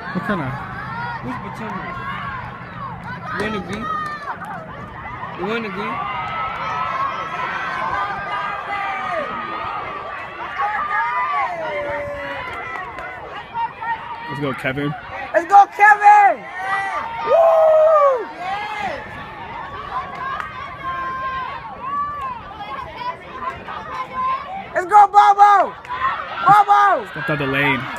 What kind of? Who's Batumba? You wanna agree? You wanna agree? Let's go, Kevin. Let's go, Kevin! Woo! Let's go, Bobo! Bobo! Stepped out the lane.